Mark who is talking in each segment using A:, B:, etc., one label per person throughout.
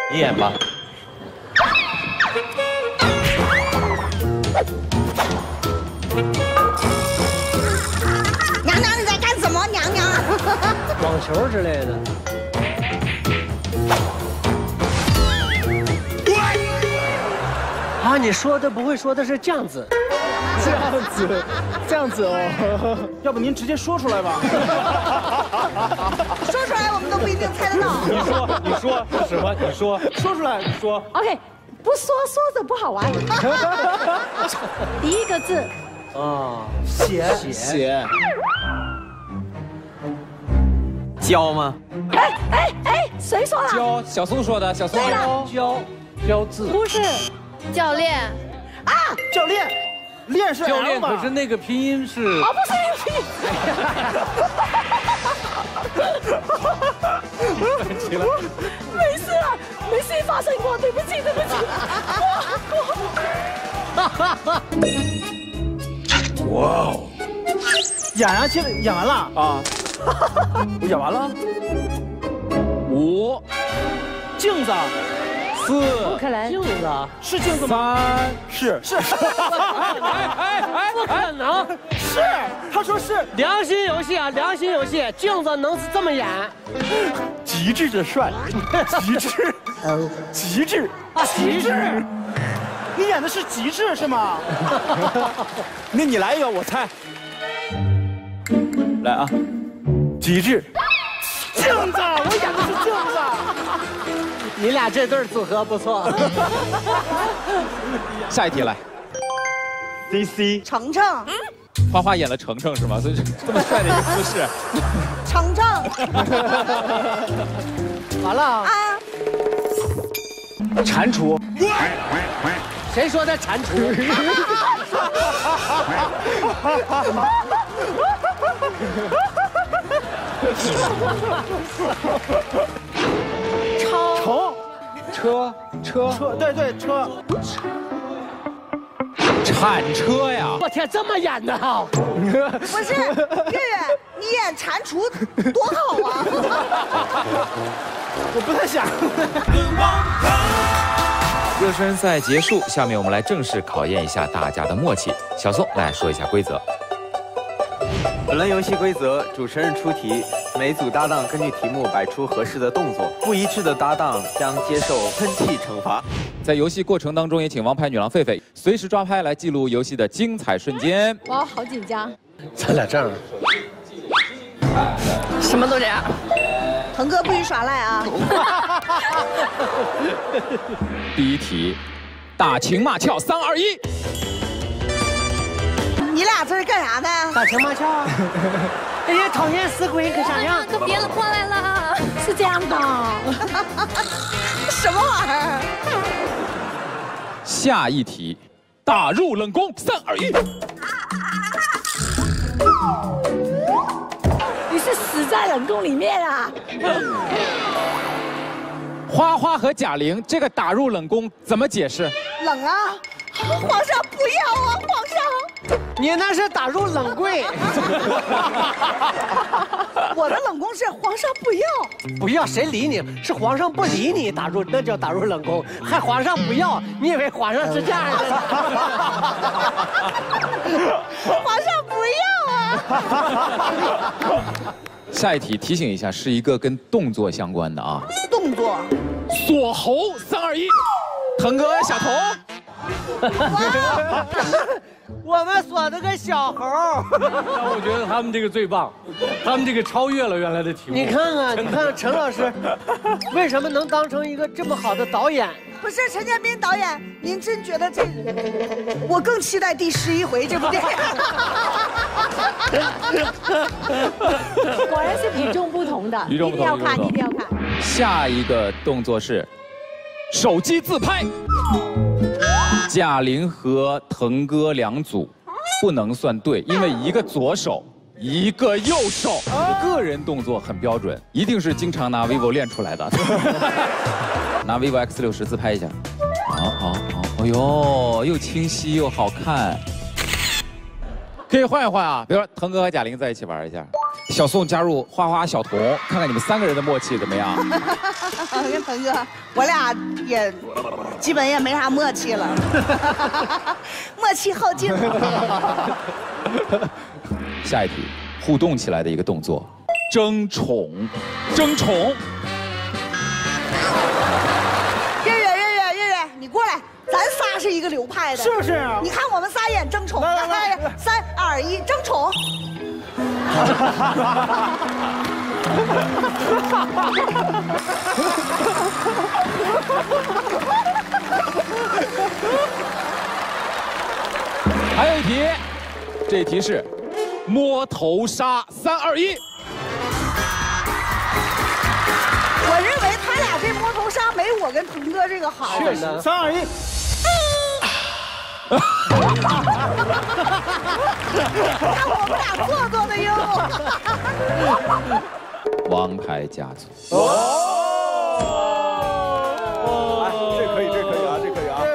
A: 你演吧。
B: 娘娘，你在干什么？娘娘，
C: 网球之类的。啊，你说的不会说的是这样子，
D: 这样子哦，要不您直接说出来吧？
B: 说出来我们都不一定猜得到。
A: 你说是什么？你说
D: 说出来，
A: 说。
B: OK， 不说着不好玩。第一个字，
C: 啊，
D: 写。
A: 教吗？
B: 哎，谁说的？
A: 教，小松说的。小松
B: 对了，
C: 教字
B: 不是
E: 教练
B: 啊，
D: 教练，练是 L
A: 教练，
D: 吧
A: 可是那个拼音是。
B: 哦，不是。
A: 起来。
B: 没事啊，没事发生过，对不起，对不起。
D: 哇哦！演啊，现在演完了啊！我演完了。
A: 5、
D: 镜子
A: 4、
B: 不可能，
C: 镜子，
D: 是镜子吗？
A: 3。
D: 是，
C: 不可能，
D: 是，他说是
C: 良心游戏啊，良心游戏，镜子能这么演？
D: 极致的帅，极致，极致，极致。你演的是极致是吗？那你来一个，我猜。来啊，极致。镜子，我演的是镜子。
C: 你俩这对组合不错。
A: 下一题来。CC。
B: 程程，
A: 花花演了程程是吗？所以这么帅的一个姿势。
B: 程程。
C: 完了啊。
D: 蟾蜍。
C: 谁说的蟾蜍？
D: 车，对车。
A: 铲车呀！
C: 我天，这么演的啊？
B: 不是，月月，你演蟾蜍多好啊！
D: 我不太想。
A: 热身赛结束，下面我们来正式考验一下大家的默契。小宋来说一下规则。
F: 本轮游戏规则：主持人出题，每组搭档根据题目摆出合适的动作，不一致的搭档将接受喷气惩罚。
A: 在游戏过程当中，也请王牌女郎狒狒随时抓拍来记录游戏的精彩瞬间。
E: 哇，好紧张，
C: 咱俩这样，
E: 什么都这样。
B: 腾哥不许耍赖啊！
A: 第一题，打情骂俏，3、2、1。
B: 你俩这是干啥呢？
C: 打情骂俏啊！哎呀，讨厌死鬼，可想样？
E: 可别过来了，
B: 是这样的。什么玩意儿？
A: 下一题，打入冷宫，3、2、1。
B: 你是死在冷宫里面啊！
A: 花花和贾玲这个打入冷宫怎么解释？
B: 冷啊！皇上不要啊！皇上，
C: 你那是打入冷柜。
B: 我的冷宫是皇上不要。
C: 不要谁理你？是皇上不理你，打入那叫打入冷宫，还皇上不要？你以为皇上是这样的？
B: 皇上不要啊！
A: 下一题提醒一下，是一个跟动作相关的啊。
B: 动作。
A: 锁喉，3、2、1。腾哥小头。
C: 我们锁了个小猴。
G: 但我觉得他们这个最棒，他们这个超越了原来的题目。
C: 你看看陈老师，为什么能当成一个这么好的导演？
B: 不是陈建斌导演，您真觉得这？我更期待第11回这部电影。果然是与众不同的，
A: 与众不同，
B: 一定要看，一定要看。
A: 下一个动作是手机自拍。贾玲和腾哥2组不能算对，因为一个左手，一个右手，个人动作很标准，一定是经常拿 vivo 练出来的。拿 vivo X60自拍一下，好，哎呦，又清晰又好看。可以换一换啊，比如说腾哥和贾玲在一起玩一下。 小宋加入花花、小童，看看你们3个人的默契怎么样？
B: 跟鹏哥，我俩也基本也没啥默契了，默契耗尽了。
A: 下一题，互动起来的一个动作，争宠，争宠。
B: 月月，你过来，咱仨是一个流派的，
D: 是不是啊？
B: 你看我们仨演争宠，
D: 来
B: 3、2、1，争宠。
A: 还有一题，这一题是摸头杀，3、2、1。
B: 我认为他俩这摸头杀没我跟腾哥这个好。
D: 确实，3、2、1。
B: 看我们俩做作的哟。
A: 王牌家族。
D: 这可以啊，这可以啊。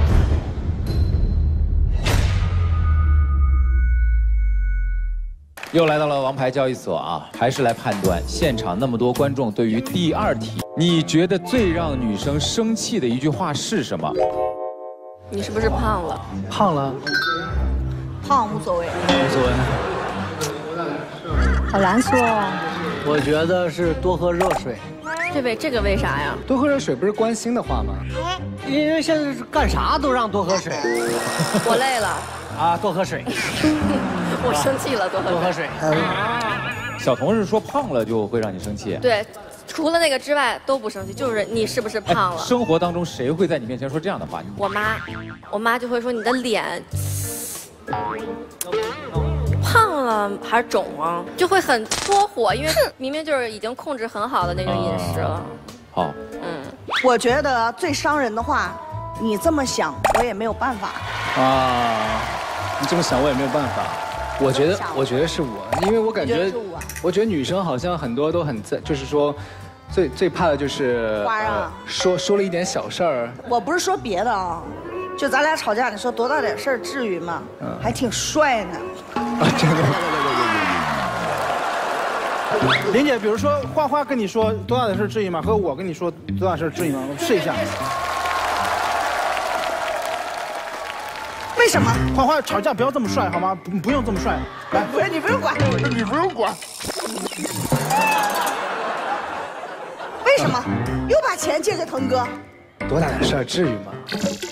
A: 又来到了王牌交易所啊，还是来判断现场那么多观众对于第2题，你觉得最让女生生气的一句话是什么？
E: 你是不是胖了？
C: 胖了，
B: 胖无所谓，
C: 无所谓。
E: 好难说哦。
C: 我觉得是多喝热水。
E: 这个为啥呀？
H: 多喝热水不是关心的话吗？
C: 因为现在是干啥都让多喝水。
E: 我累了
C: 啊，多喝水。
E: 我生气了，多喝水。
A: 小童是说胖了就会让你生气？
E: 对，除了那个之外都不生气，就是你是不是胖了？
A: 生活当中谁会在你面前说这样的话？
E: 我妈就会说你的脸胖了还是肿啊，就会很搓火，因为明明就是已经控制很好的那种饮食了。
A: 好，
B: 我觉得最伤人的话，你这么想我也没有办法。
H: 啊，你这么想我也没有办法。我觉得是我，因为我感觉，我觉得女生好像很多都很在，就是说，最怕的就是
B: 花啊，
H: 说了一点小事儿。
B: 我不是说别的啊，就咱俩吵架，你说多大点事儿至于吗？还挺帅呢。
H: 啊，真的。
D: 林姐，比如说花花跟你说多大点事至于吗？和我跟你说多大事至于吗？我们试一下。
B: 为什么？
D: 花花吵架不要这么帅好吗？不用这么帅。来，
B: 不是你不用管，
D: 你不用管。
B: 为什么？又把钱借给腾哥？
H: 多大点事儿至于吗？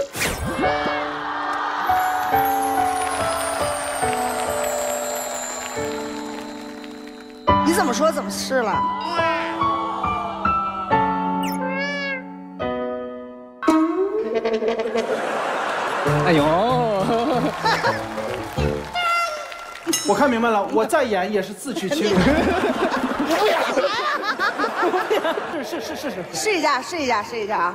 B: 你怎么说怎么是了？
H: 哎呦！
D: 我看明白了，我再演也是自取其辱。不演了。是。
B: 试一下啊。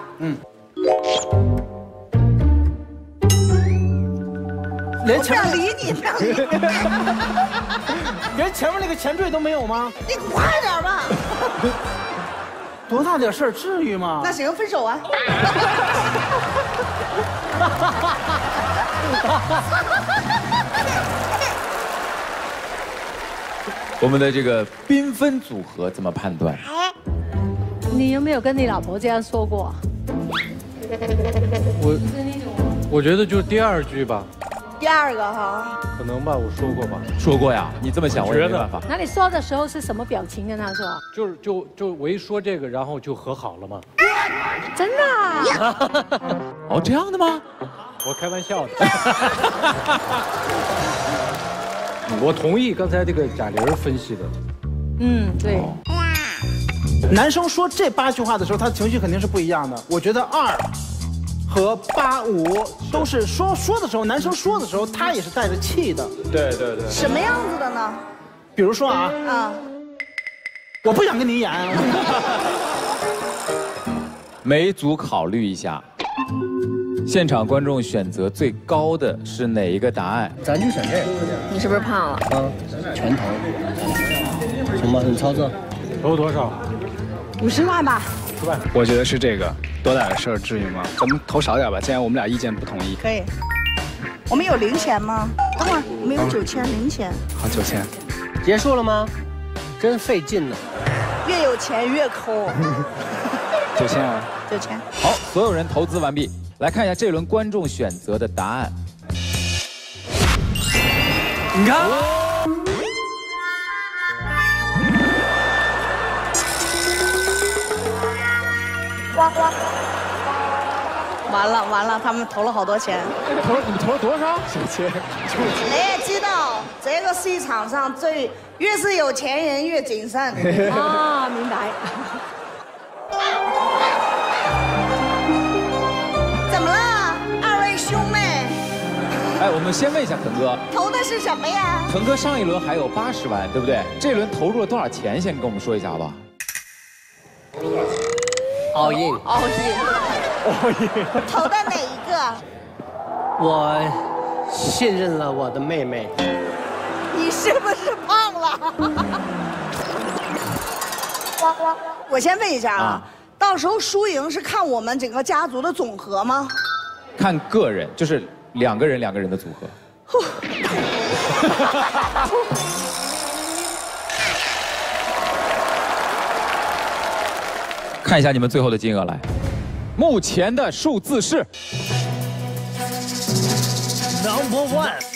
D: 连前面
B: 不想理你，
D: 连前面那个前缀都没有吗？
B: 你快点吧。
D: 多大点事儿至于吗？
B: 那行，分手啊。
A: 我们的这个缤纷组合怎么判断？
I: 你有没有跟你老婆这样说过？
G: 我觉得就第2句吧。
B: 第2个哈，
G: 可能吧，我说过吧。
A: 说过呀，你这么想我也没办法。
I: 那你说的时候是什么表情跟他说？
G: 就我一说这个，然后就和好了吗？
I: 真的啊？
A: 哦，这样的吗？
G: 我开玩笑的。我同意刚才这个贾玲分析的。
I: 对。
D: 男生说这8句话的时候，他的情绪肯定是不一样的。我觉得2和8、5都是说的时候，男生说的时候，他也是带着气的。
G: 对。
B: 什么样子的呢？
D: 比如说啊，我不想跟你演。
A: 每组考虑一下，现场观众选择最高的是哪一个答案？
C: 咱就选这个。
E: 你是不是胖了？
C: 全投。行吧，你操作。
G: 投多少
I: 50万吧。
G: ？50万。
H: 我觉得是这个，多大点事儿至于吗？咱们投少点吧，既然我们俩意见不统一。
B: 可以。我们有零钱吗？等会儿我们有9000零钱。
H: 好，9000。
C: 结束了吗？ 真费劲呢。
B: 越有钱越抠。
H: 9000啊
B: ，9000。
A: 好，所有人投资完毕，来看一下这轮观众选择的答案。
D: 你看，
B: 完了完了，他们投了好多钱。
D: 你们投了多少？
B: 你也知道，这个市场上越是有钱人越谨慎。
I: 啊，明白。
B: 怎么了，二位兄妹？
A: 哎，我们先问一下腾哥，
B: 投的是什么呀？
A: 腾哥上一轮还有80万，对不对？这轮投入了多少钱？先跟我们说一下好不好？
C: all in。
B: 投的哪一个？
C: 我信任了我的妹妹。
B: 你是不是胖了？我先问一下啊，到时候输赢是看我们整个家族的总和吗？
A: 看个人，就是两个人的组合。看一下你们最后的金额来，目前的数字是
C: Number one。